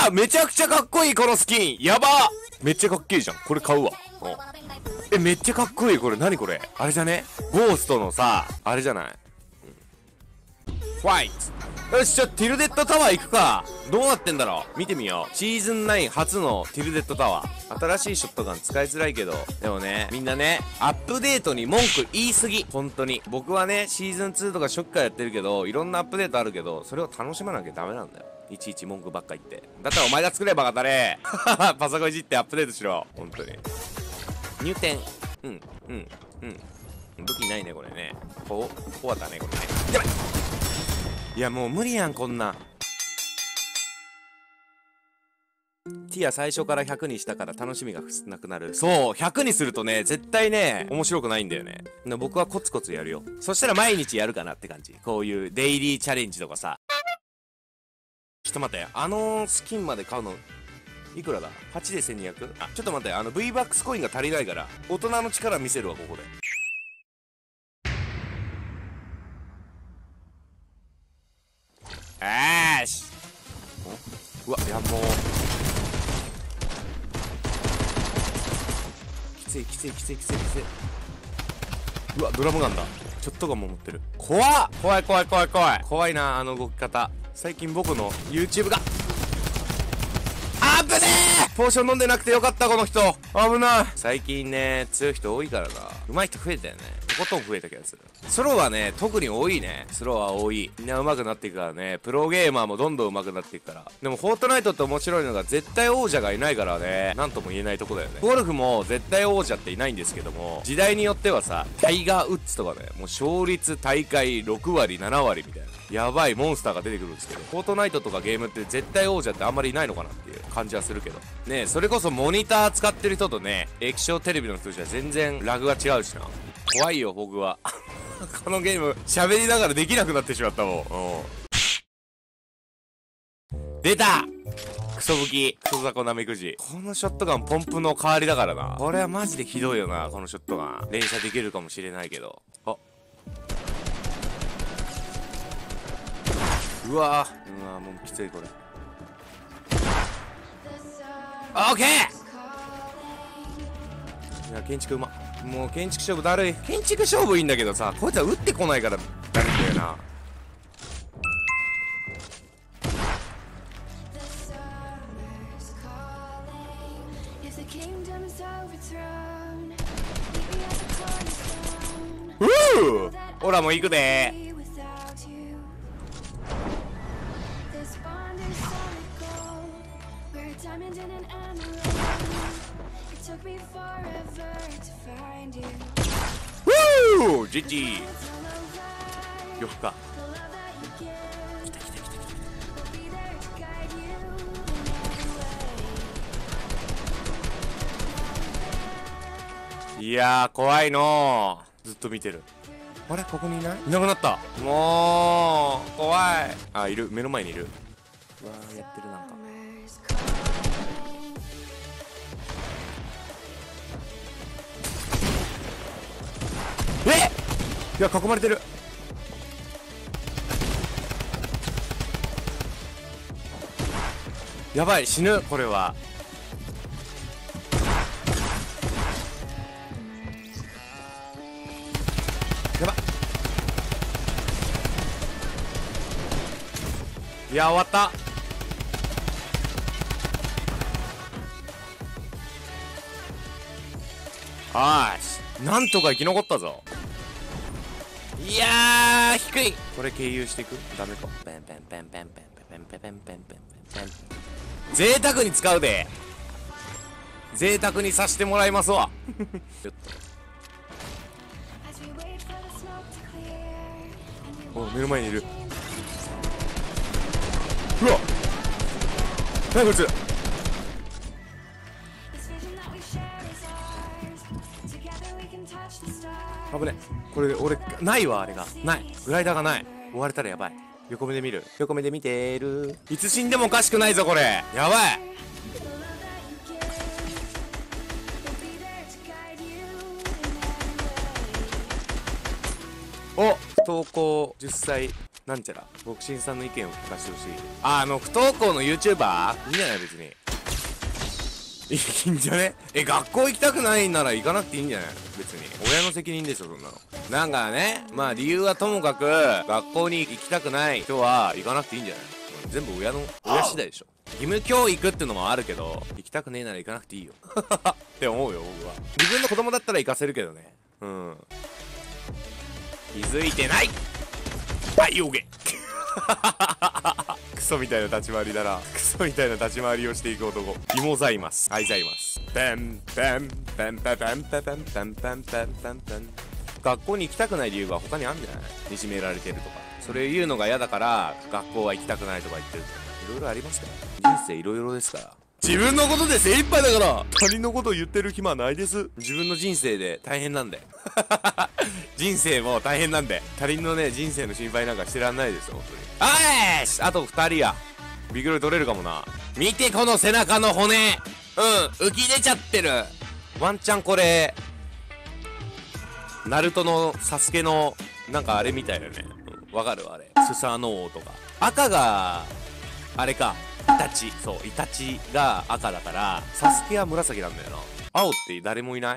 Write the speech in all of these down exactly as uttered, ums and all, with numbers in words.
わめちゃくちゃかっこいいこのスキンやばめっちゃかっけいじゃん。これ買うわ。うん。え、めっちゃかっこいい。これ何これあれじゃねゴーストのさ、あれじゃない、うん、ファイト。よし、じゃあティルデッドタワー行くか。どうなってんだろう見てみよう。シーズンナイン初のティルデッドタワー。新しいショットガン使いづらいけど、でもね、みんなね、アップデートに文句言いすぎ。本当に。僕はね、シーズンツーとか初期からやってるけど、いろんなアップデートあるけど、それを楽しまなきゃダメなんだよ。いちいち文句ばっか言って。だったらお前が作ればかったね。パソコンいじってアップデートしろ。本当に。入店。うん、うん、うん。武器ないね、これね。こう、こうだね、これね。やばいいや、もう無理やん、こんな。ティア最初からひゃくにしたから楽しみがなくなる。そう、ひゃくにするとね、絶対ね、面白くないんだよね。僕はコツコツやるよ。そしたら毎日やるかなって感じ。こういうデイリーチャレンジとかさ。ちょっと待って、あのスキンまで買うの、いくらだ ?はち でせんにひゃく？ あ、ちょっと待って、あの V バックスコインが足りないから、大人の力見せるわ、ここで。あーし。うわ、いや、もう。きつい、きつい、きつい、きつい、きつい。うわ、ドラムガンだ。ちょっとがも持ってる。怖っ怖い怖い怖い怖い。怖いな、あの動き方。最近僕の YouTube が。あぶねえポーション飲んでなくてよかった、この人。危ない。最近ね、強い人多いからな。上手い人増えたよね。とことん増えた気がする。ソロはね、特に多いね。ソロは多い。みんな上手くなっていくからね。プロゲーマーもどんどん上手くなっていくから。でも、フォートナイトって面白いのが、絶対王者がいないからね。なんとも言えないとこだよね。ゴルフも絶対王者っていないんですけども、時代によってはさ、タイガー・ウッズとかね、もう勝率大会ろくわり、ななわりみたいな。やばいモンスターが出てくるんですけど、フォートナイトとかゲームって絶対王者ってあんまりいないのかなっていう感じはするけど。ねえ、それこそモニター使ってる人とね、液晶テレビの人じゃ全然ラグが違うしな。怖いよ、僕は。このゲーム、喋りながらできなくなってしまったもん。出たクソ武器。クソザコナメクジ。このショットガンポンプの代わりだからな。これはマジでひどいよな、このショットガン。連射できるかもしれないけど。あうわーうわーもうきついこれ。オッケー。いや建築うま。もう建築勝負だるい。建築勝負いいんだけどさ、こいつは撃ってこないからだるいんだよな。うーほらもう行くでー。ウージジーよふか。来た来た来た来た。いやー怖いのー。ずっと見てる。あれここにいない？いなくなった。もう怖い。あ、いる。目の前にいる。うわーやってる。なんかえっいや囲まれてる。やばい死ぬこれは。やばいや終わった。はーしなんとか生き残ったぞ。いやー低い。これ経由していくダメか。ペンペンペンペンペンペンペンペンペンペンペンペン。贅沢に使うで。贅沢にさしてもらいますわ。ちょっとお目の前にいる。うわ何こいつ。危ねこれ俺ないわ。あれがないグライダーがない。追われたらやばい。横目で見る。横目で見てる。いつ死んでもおかしくないぞこれ。やばい。お不登校じゅっさいなんちゃらボクシンさんの意見を聞かせてほしい。あ、あの不登校の YouTuber いいんじゃない別に。いいんじゃね。え、学校行きたくないなら行かなくていいんじゃない別に。親の責任でしょそんなの。なんかね、まあ理由はともかく学校に行きたくない人は行かなくていいんじゃない。全部親の親次第でしょ。義務教育ってのもあるけど、行きたくねえなら行かなくていいよって思うよ僕は。自分の子供だったら行かせるけどね。うん、気づいてない。はい、よげクソみたいな立ち回りだな。クソみたいな立ち回りをしていく男。イモザイマス、アイザイマス。ペンペンペンペンペンペンペンペンペンペンペンペン。学校に行きたくない理由が他にあるんじゃない。いじめられてるとか、それ言うのが嫌だから学校は行きたくないとか言ってるとか、いろいろありますから。人生いろいろですから。自分のことで精一杯だから他人のことを言ってる暇はないです。自分の人生で大変なんで人生も大変なんで、他人のね人生の心配なんかしてらんないですよ本当に。あーし、あとふたりや。ビクロイ取れるかもな。見てこの背中の骨、うん、浮き出ちゃってる。ワンチャンこれナルトのサスケのなんかあれみたいだね。わ、うん、かるあれ。スサノオとか。赤があれか、イタチ。そう、イタチが赤だからサスケは紫なんだよな。青って誰もいない。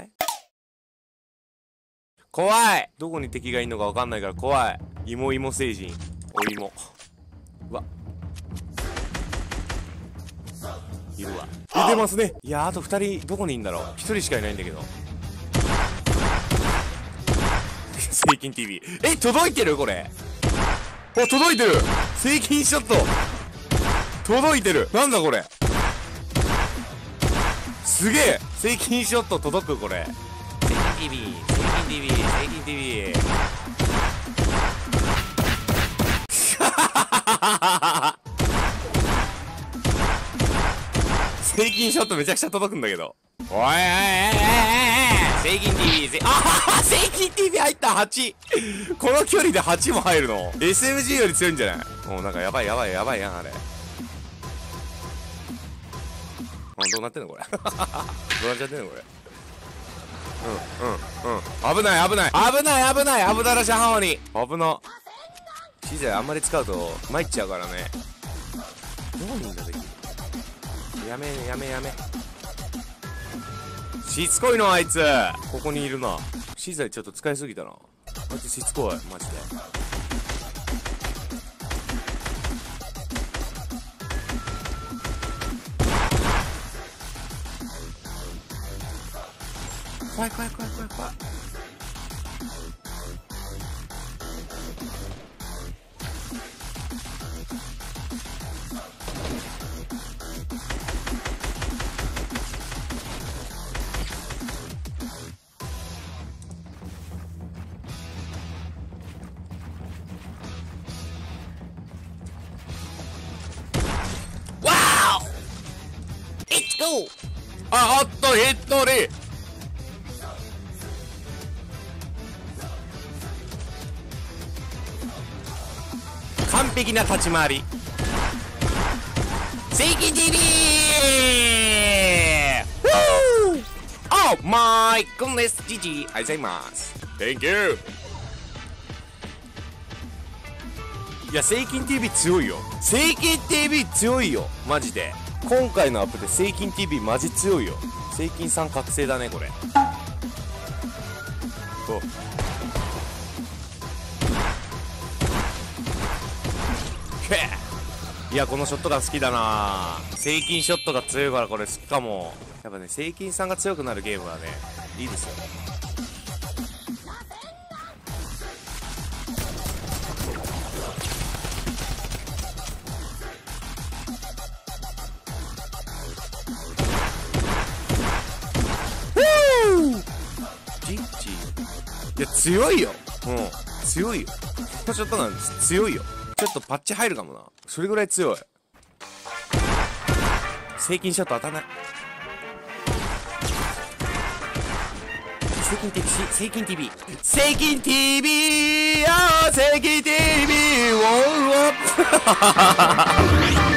怖い。どこに敵がいるのかわかんないから怖い。芋芋星人、お芋。うわ、いるわ。出てますね。いや、あとふたりどこにいんだろう。ひとりしかいないんだけどセイキン ティービー。 え、届いてるこれ。お、届いてる。セイキンショット届いてる。なんだこれ、すげえ。セイキンショット届くこれ。セイキン ティービー、セイキン ティービー、セイキン ティービーセイキンショットめちゃくちゃ届くんだけど。おいおいおいおいおい、セイキン ティービー、セイ、あはは、セイキン ティービー 入った。はち。この距離ではちも入るの エスエムジー より強いんじゃない。もうなんかやばいやばいやばいやんあれ。あ、どうなってんのこれどうなっちゃってんのこれ。うんうんうん、危ない危ない危ない危ない危ならしゃはわに危な。資材あんまり使うと参っちゃうからね。どうにんだできる。やめやめやめ、しつこいのあいつ。ここにいるな。資材ちょっと使いすぎたなあいつ。しつこいマジで。怖い怖い怖い怖い怖い。わーお Let's go。 あ、あっとひとり。完璧な立ち回り。セイキン ティービー。 Oh my goodness。 ジジイ、ありがとうございます。 Thank you。 いや、セイキン ティービー 強いよ。セイキン ティービー 強いよマジで。今回のアップでセイキン ティービー マジ強いよ。セイキンさん覚醒だねこれ。そう、いや、このショットが好きだな。セイキンショットが強いからこれ好きかも。やっぱね、セイキンさんが強くなるゲームはね、いいですよね。ジッチいや、強いよ。うん、強いよ。このショットなんです。強いよ。ちょっとパッチ入るかもな。それぐらい強い。セイキンショット当たんない。セイキン ティービー、セイキン ティービー、セイキン ティービー、あーセイキン ティービー、ウォーウォー